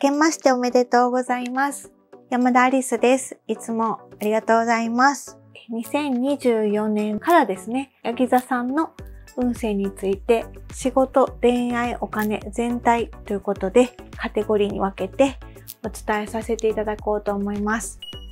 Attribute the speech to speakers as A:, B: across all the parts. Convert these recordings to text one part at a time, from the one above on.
A: けましておめでとうございます。山田アリスです。いつもありがとうございます。2024年からですね、ヤギ座さんの運勢について仕事、恋愛、お金全体ということでカテゴリーに分けてお伝えさせていただこうと思います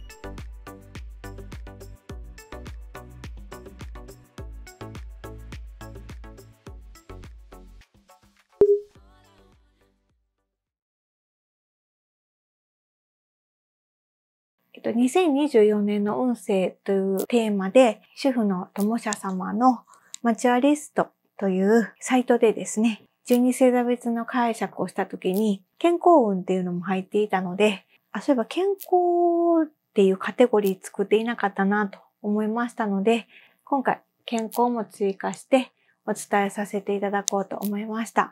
A: 。2024年の運勢というテーマで、主婦の友社様のマチュアリストというサイトでですね、12星座別の解釈をしたときに、健康運っていうのも入っていたので、そういえば健康っていうカテゴリー作っていなかったなと思いましたので、今回健康も追加してお伝えさせていただこうと思いました。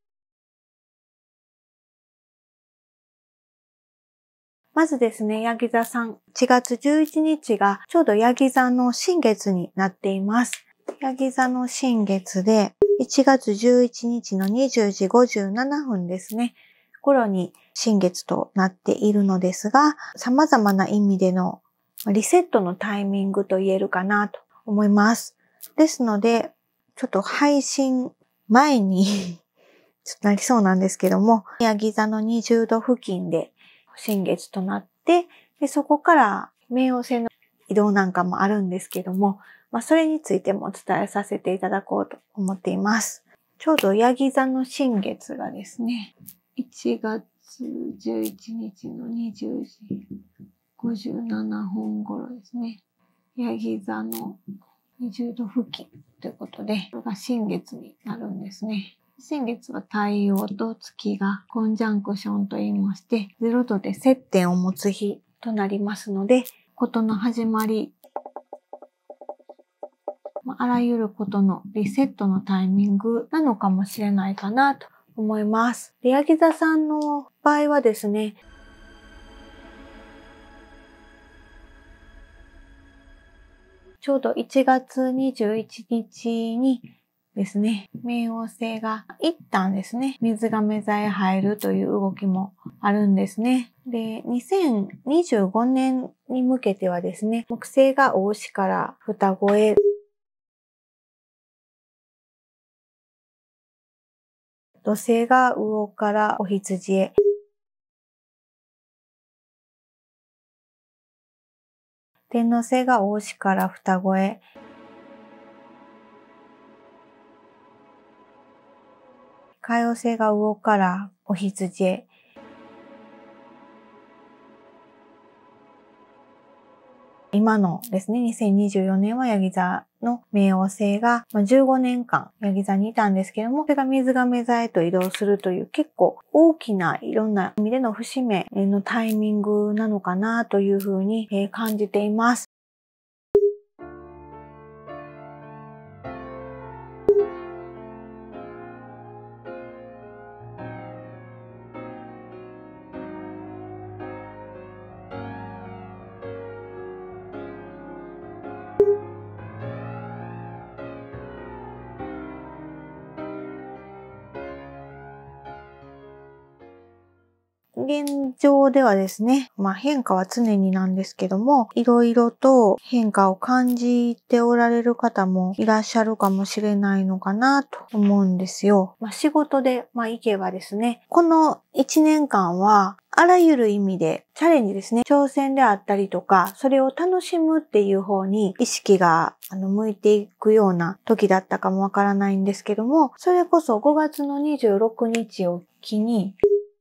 A: まずですね、ヤギ座さん、1月11日がちょうどヤギ座の新月になっています。ヤギ座の新月で、1月11日の20時57分ですね、頃に新月となっているのですが、様々な意味でのリセットのタイミングと言えるかなと思います。ですので、ちょっと配信前にちょっとなりそうなんですけども、ヤギ座の20度付近で新月となって、でそこから冥王星の移動なんかもあるんですけども、それについてもお伝えさせていただこうと思っています。ちょうどヤギ座の新月がですね、1月11日の20時57分頃ですね。ヤギ座の20度付近ということで、これが新月になるんですね。新月は太陽と月がコンジャンクションと言いまして、0度で接点を持つ日となりますので、ことの始まり、あらゆることのリセットのタイミングなのかもしれないかなと思います。で、ヤギ座さんの場合はですね、ちょうど1月21日にですね、冥王星が一旦ですね、水亀座へ入るという動きもあるんですね。で、2025年に向けてはですね、木星が牡牛から双子へ、土星が魚からお羊へ、天王星が牡牛から双子へ、海王星が魚からお羊へ、今のですね、2024年はヤギ座の冥王星が15年間ヤギ座にいたんですけども、それが水亀座へと移動するという結構大きないろんな意味での節目のタイミングなのかなというふうに感じています。現状ではですね、変化は常になんですけども、いろいろと変化を感じておられる方もいらっしゃるかもしれないのかなと思うんですよ。仕事で行けばですね、この1年間はあらゆる意味でチャレンジですね、挑戦であったりとか、それを楽しむっていう方に意識が向いていくような時だったかもわからないんですけども、それこそ5月の26日を機に、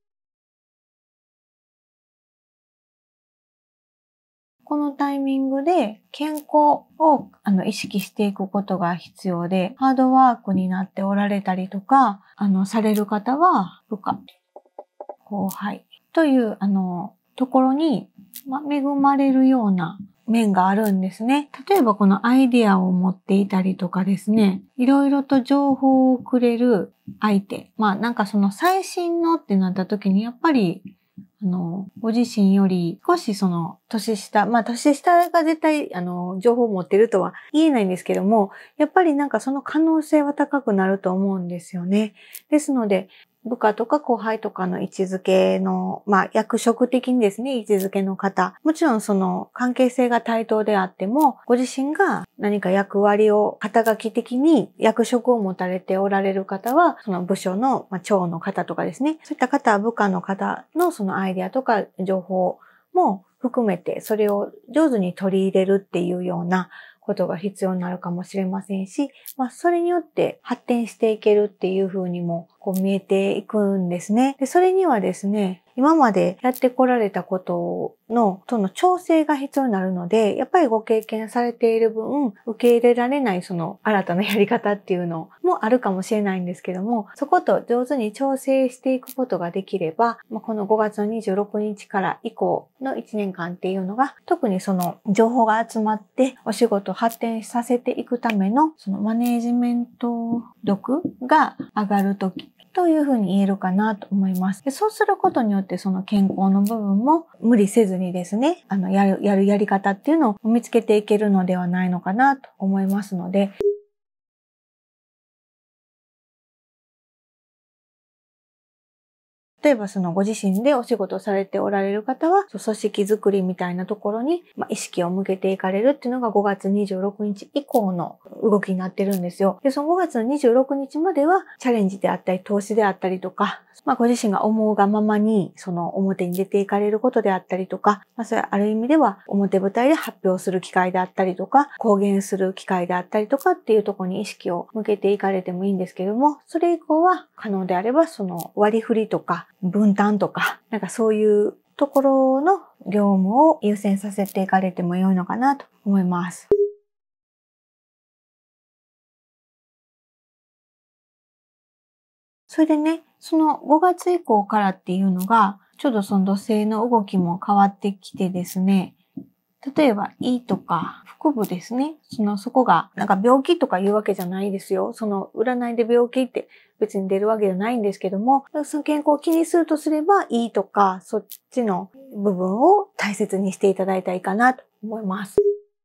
A: このタイミングで健康を意識していくことが必要で、ハードワークになっておられたりとか、される方は部下、後輩というところに、恵まれるような面があるんですね。例えばこのアイデアを持っていたりとかですね、いろいろと情報をくれる相手。その最新のってなった時にやっぱりご自身より少し年下、年下が絶対、情報を持ってるとは言えないんですけども、やっぱりその可能性は高くなると思うんですよね。ですので、 部下とか後輩とかの位置づけの、役職的にですね、位置づけの方、もちろんその関係性が対等であっても、ご自身が何か役割を肩書き的に役職を持たれておられる方は、その部署の長の方とかですね、そういった方は部下の方のそのアイデアとか情報も含めて、それを上手に取り入れるっていうようなことが必要になるかもしれませんし、それによって発展していけるっていう風にも見えていくんですね。で、それにはですね、今までやってこられたこととの調整が必要になるので、やっぱりご経験されている分、受け入れられないその新たなやり方っていうのもあるかもしれないんですけども、そこと上手に調整していくことができれば、この5月の26日から以降の1年間っていうのが、特にその情報が集まってお仕事を発展させていくためのそのマネージメント力が上がるとき、というふうに言えるかなと思います。で、そうすることによってその健康の部分も無理せずにですね、やるやり方っていうのを見つけていけるのではないのかなと思いますので、例えばそのご自身でお仕事をされておられる方は、組織づくりみたいなところに意識を向けていかれるっていうのが5月26日以降の動きになってるんですよ。で、その5月の26日まではチャレンジであったり投資であったりとか、ご自身が思うがままにその表に出ていかれることであったりとか、それはある意味では表舞台で発表する機会であったりとか、公言する機会であったりとかっていうところに意識を向けていかれてもいいんですけども、それ以降は可能であればその割り振りとか分担とか、そういうところの業務を優先させていかれても良いのかなと思います。それでね、その5月以降からっていうのが、ちょうどその土星の動きも変わってきてですね、例えば、胃とか腹部ですね。そこが、病気とかいうわけじゃないですよ。その占いで病気って別に出るわけじゃないんですけども、その健康を気にするとすれば、胃とかそっちの部分を大切にしていただいたらいいかなと思います。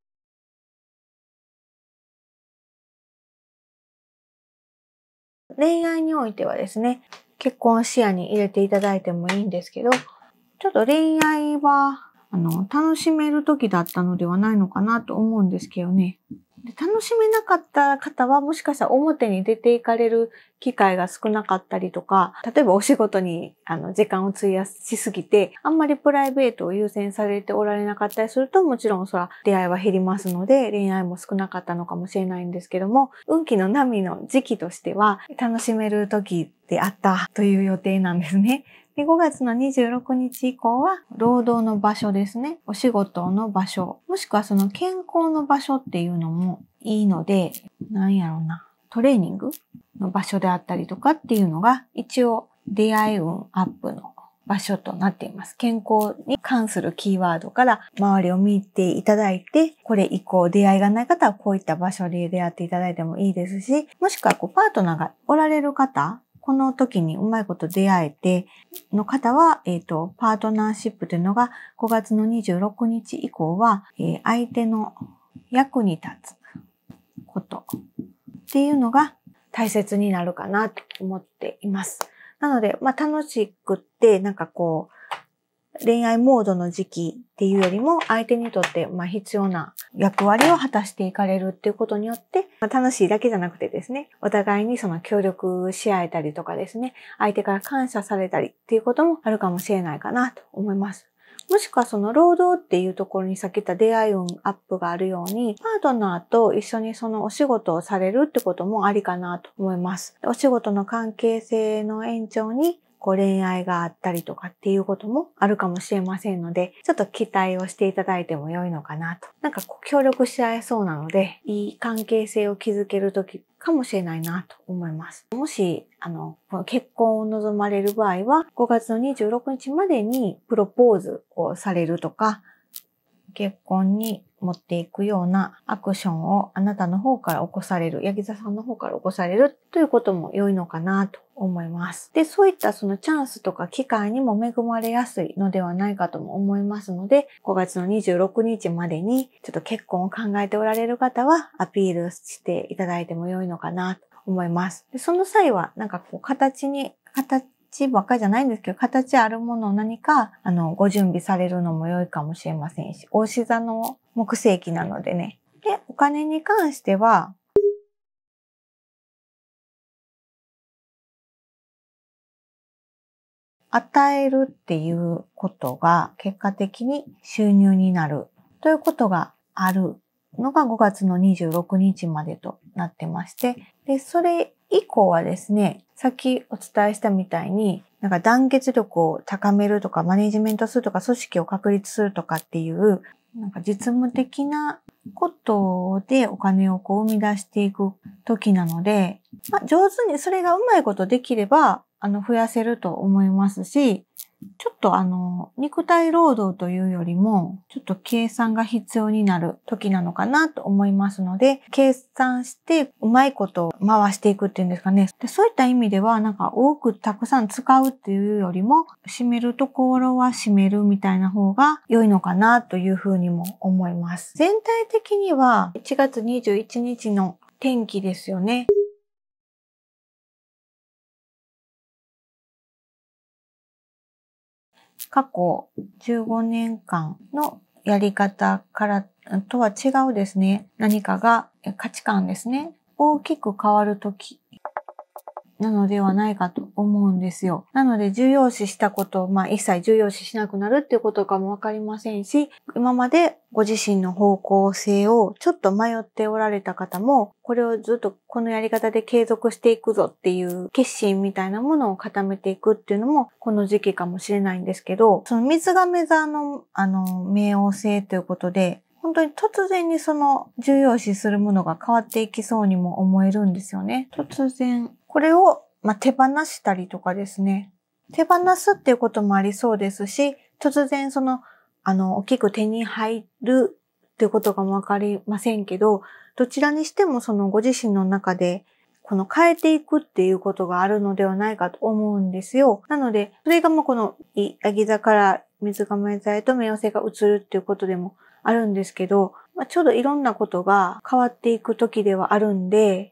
A: 恋愛においてはですね、結婚を視野に入れていただいてもいいんですけど、ちょっと恋愛は、楽しめる時だったのではないのかなと思うんですけどね。で、楽しめなかった方はもしかしたら表に出ていかれる機会が少なかったりとか、例えばお仕事に時間を費やしすぎて、あんまりプライベートを優先されておられなかったりすると、もちろんそら出会いは減りますので、恋愛も少なかったのかもしれないんですけども、運気の波の時期としては楽しめる時であったという予定なんですね。で、5月の26日以降は、労働の場所ですね。お仕事の場所。もしくはその健康の場所っていうのもいいので、トレーニングの場所であったりとかっていうのが、一応出会い運アップの場所となっています。健康に関するキーワードから周りを見ていただいて、これ以降出会いがない方はこういった場所で出会っていただいてもいいですし、もしくはパートナーがおられる方、この時にうまいこと出会えての方は、パートナーシップというのが5月の26日以降は、相手の役に立つことっていうのが大切になるかなと思っています。なので、楽しくって、恋愛モードの時期っていうよりも、相手にとって必要な役割を果たしていかれるっていうことによって、楽しいだけじゃなくてですね、お互いにその協力し合えたりとかですね、相手から感謝されたりっていうこともあるかもしれないかなと思います。もしくはその労働っていうところにさっき言った出会い運アップがあるように、パートナーと一緒にそのお仕事をされるってこともありかなと思います。お仕事の関係性の延長に恋愛があったりとかっていうこともあるかもしれませんので、ちょっと期待をしていただいても良いのかなと。協力し合えそうなので、いい関係性を築ける時かもしれないなと思います。もし、結婚を望まれる場合は、5月の26日までにプロポーズをされるとか、結婚に持っていくようなアクションをあなたの方から起こされる、ヤギ座さんの方から起こされるということも良いのかなと思います。で、そういったそのチャンスとか機会にも恵まれやすいのではないかとも思いますので、5月の26日までにちょっと結婚を考えておられる方はアピールしていただいても良いのかなと思います。でその際は、なんかこう形ばっかりじゃないんですけど、形あるものを何か、ご準備されるのも良いかもしれませんし、牡牛座の木星期なのでね。で、お金に関しては、与えるっていうことが結果的に収入になるということがあるのが5月の26日までとなってまして、で、それ以降はですね、さっきお伝えしたみたいに、なんか団結力を高めるとか、マネジメントするとか、組織を確立するとかっていう、なんか実務的なことでお金をこう生み出していく時なので、上手にそれがうまいことできれば、増やせると思いますし、ちょっと肉体労働というよりも、ちょっと計算が必要になる時なのかなと思いますので、計算してうまいこと回していくっていうんですかね。でそういった意味では、なんか多くたくさん使うっていうよりも、締めるところは締めるみたいな方が良いのかなというふうにも思います。全体的には1月21日の天気ですよね。過去15年間のやり方からとは違うですね。何かが価値観ですね。大きく変わるときなのではないかと思うんですよ。なので重要視したことを一切重要視しなくなるっていうことかもわかりませんし、今までご自身の方向性をちょっと迷っておられた方も、これをずっとこのやり方で継続していくぞっていう決心みたいなものを固めていくっていうのもこの時期かもしれないんですけど、その水亀座の冥王星ということで、本当に突然にその重要視するものが変わっていきそうにも思えるんですよね。突然。これを、手放したりとかですね。手放すっていうこともありそうですし、突然大きく手に入るっていうことかもわかりませんけど、どちらにしてもご自身の中で、変えていくっていうことがあるのではないかと思うんですよ。なので、それがこのヤギ座から水亀座へと冥王星が移るっていうことでもあるんですけど、ちょうどいろんなことが変わっていく時ではあるんで、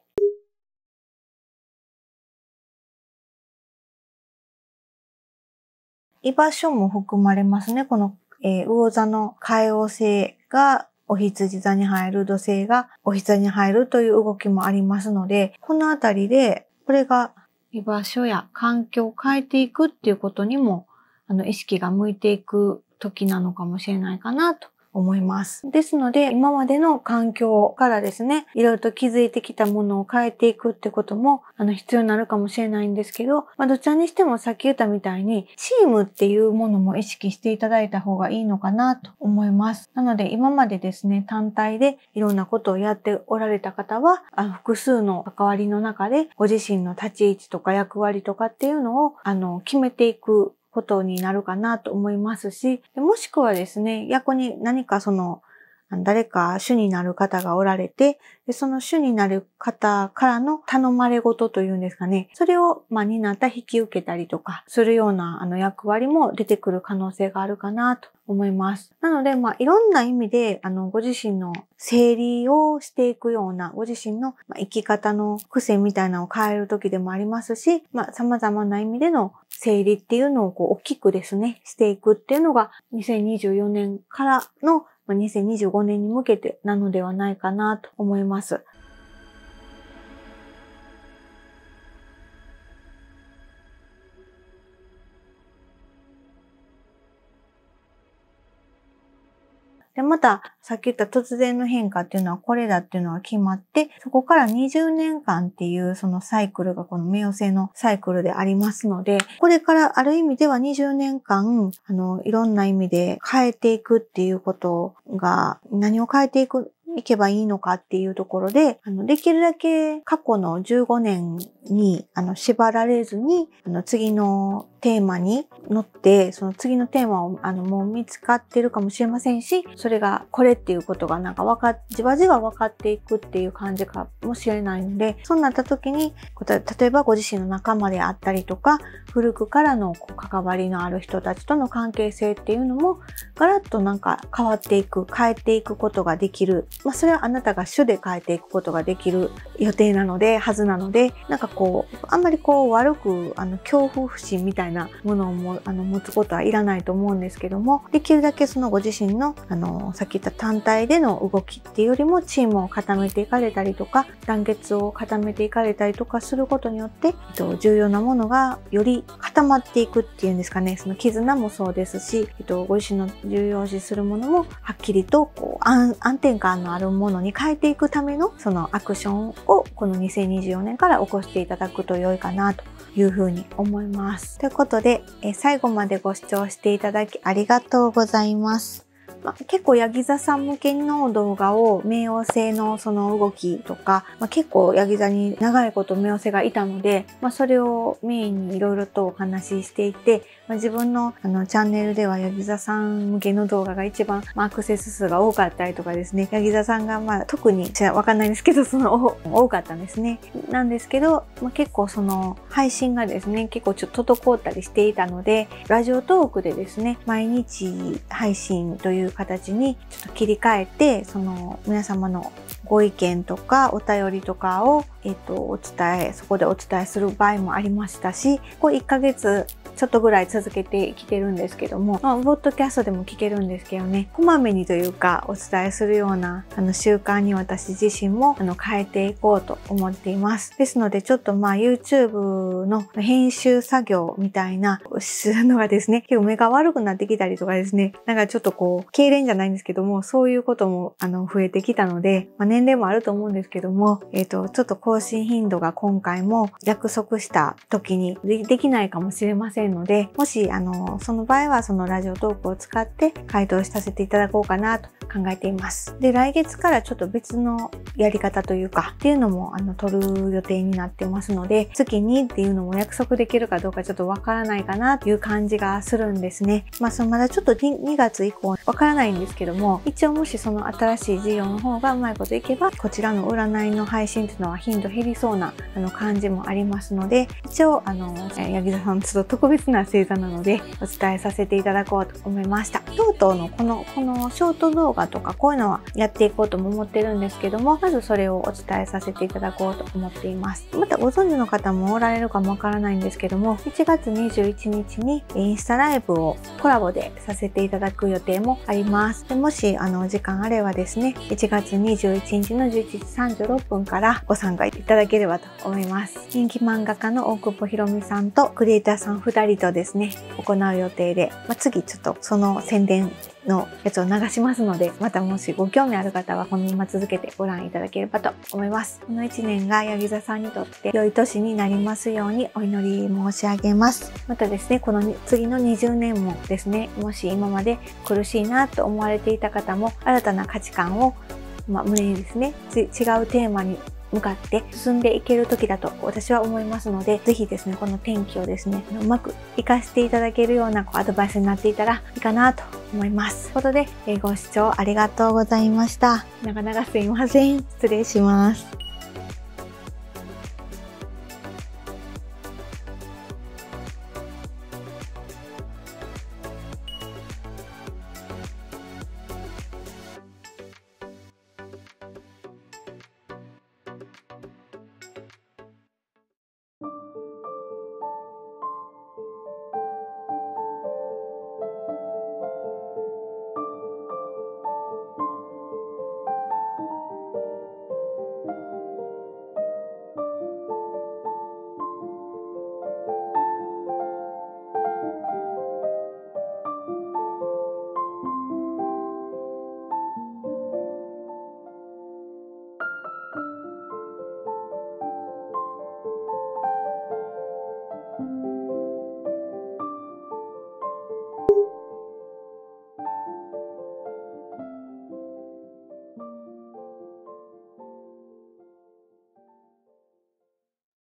A: 居場所も含まれますね。この、魚座の海王星がお羊座に入る、土星がお羊座に入るという動きもありますので、このあたりで、これが居場所や環境を変えていくっていうことにも、意識が向いていく時なのかもしれないかなと思います。ですので、今までの環境からですね、いろいろと気づいてきたものを変えていくってことも、必要になるかもしれないんですけど、どちらにしてもさっき言ったみたいに、チームっていうものも意識していただいた方がいいのかなと思います。なので、今までですね、単体でいろんなことをやっておられた方は、複数の関わりの中で、ご自身の立ち位置とか役割とかっていうのを、決めていくことになるかなと思いますし、もしくはですね、逆に何か誰か主になる方がおられて、その主になる方からの頼まれ事というんですかね、それを担った引き受けたりとかするような役割も出てくる可能性があるかなと思います。なので、いろんな意味で、ご自身の整理をしていくような、ご自身の生き方の癖みたいなのを変える時でもありますし、様々な意味での整理っていうのを大きくですね、していくっていうのが、2024年からの2025年に向けてなのではないかなと思います。で、また、さっき言った突然の変化っていうのはこれだっていうのが決まって、そこから20年間っていうそのサイクルがこの冥王星のサイクルでありますので、これからある意味では20年間、いろんな意味で変えていくっていうことが、何を変えていけばいいのかっていうところで、できるだけ過去の15年に、縛られずに、次のテーマに乗って、その次のテーマをもう見つかってるかもしれませんし、それがこれっていうことがなんかじわじわ分かっていくっていう感じかもしれないので、そうなった時に、例えばご自身の仲間であったりとか、古くからの関わりのある人たちとの関係性っていうのも、ガラッとなんか変わっていく、変えていくことができる。それはあなたが主で変えていくことができる予定なので、はずなので、なんかあんまり悪く、恐怖心みたいなものを持つことはいらないと思うんですけども、できるだけそのご自身の、さっき言った単体での動きっていうよりも、チームを固めていかれたりとか、団結を固めていかれたりとかすることによって、重要なものがより固まっていくっていうんですかね、その絆もそうですし、ご自身の重要視するものもはっきりと安定感のあるものに変えていくためのそのアクションをこの2024年から起こしていただくと良いかなというふうに思います。ということで、最後までご視聴していただきありがとうございます。結構ヤギ座さん向けの動画を冥王星のその動きとか、結構ヤギ座に長いこと冥王星がいたので、それをメインにいろいろとお話ししていて、自分のチャンネルではヤギ座さん向けの動画が一番アクセス数が多かったりとかですね、ヤギ座さんが特にわかんないんですけど、多かったんですね。なんですけど、結構その配信がですね、結構ちょっと滞ったりしていたので、ラジオトークでですね、毎日配信という形にちょっと切り替えて、その皆様のご意見とかお便りとかを、そこでお伝えする場合もありましたし、1ヶ月ちょっとぐらい続けてきてるんですけども、ポッドキャストでも聞けるんですけどね、こまめにというかお伝えするような習慣に私自身も変えていこうと思っています。ですのでちょっとYouTube の編集作業みたいなするのがですね、結構目が悪くなってきたりとかですね、なんかちょっと痙攣じゃないんですけども、そういうことも増えてきたので、年齢もあると思うんですけども、ちょっと更新頻度が今回も約束した時にできないかもしれませんので、もしその場合はそのラジオトークを使って回答させていただこうかなと考えています。で、来月からちょっと別のやり方というかっていうのも取る予定になってますので、月にっていうのも約束できるかどうかちょっとわからないかなという感じがするんですね。まだちょっと2月以降わからないんですけども、一応もしその新しい事業の方がうまいこといけば、こちらの占いの配信っていうのは頻度減りそうな感じもありますので、一応ヤギ座さんちょっと特別な星座なのでお伝えさせていただこうと思いました。とうとうのこのショート動画とかこういうのはやっていこうとも思ってるんですけども、まずそれをお伝えさせていただこうと思っています。またご存知の方もおられるかもわからないんですけども、1月21日にインスタライブをコラボでさせていただく予定もあります。でもし時間あればですね、1月21日の11時36分からご参加いただければと思います。人気漫画家の大久保ひろみさんとクリエイターさん2人とですね、行う予定で、次ちょっとその宣伝のやつを流しますので、またもしご興味ある方はこのまま続けてご覧いただければと思います。この1年がヤギ座さんにとって良い年になりますようにお祈り申し上げます。またですね、この次の20年もですね、もし今まで苦しいなと思われていた方も新たな価値観を胸にですね、違うテーマに向かって進んでいける時だと私は思いますので、ぜひですね、この天気をですね、うまく活かしていただけるようなアドバイスになっていたらいいかなと思います。ということで、ご視聴ありがとうございました。長々すいません。失礼します。